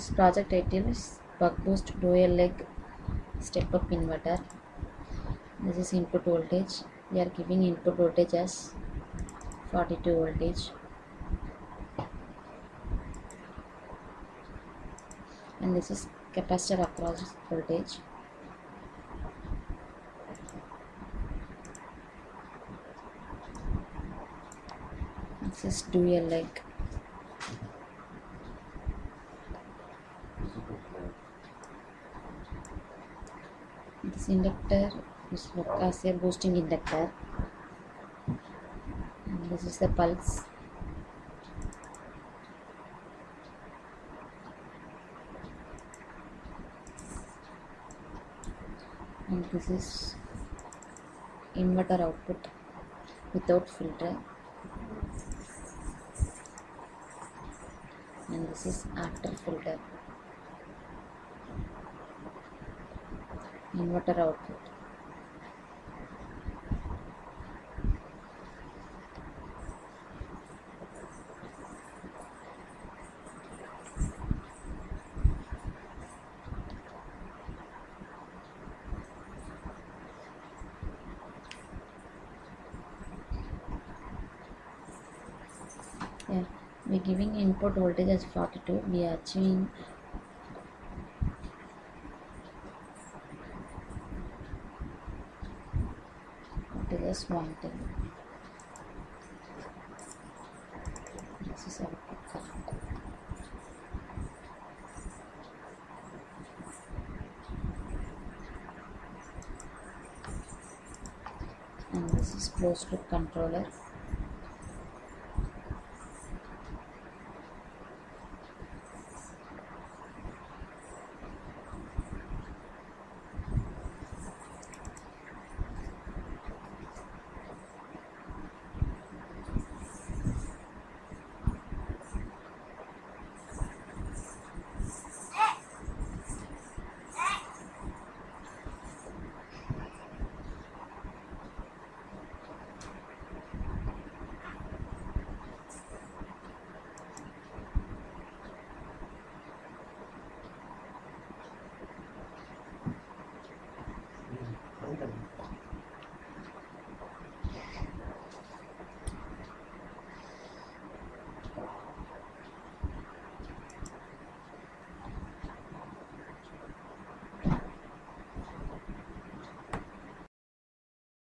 This project title is buck boost dual leg step up inverter. This is input voltage. We are giving input voltage as 42 voltage, and this is capacitor across voltage. This is dual leg. This inductor is looked as a boosting inductor, and this is the pulse. And this is inverter output without filter, and this is after filter inverter output. Yeah, we are giving input voltage as 42. We are achieving voltage as 110. This is output current. And this is closed loop controller.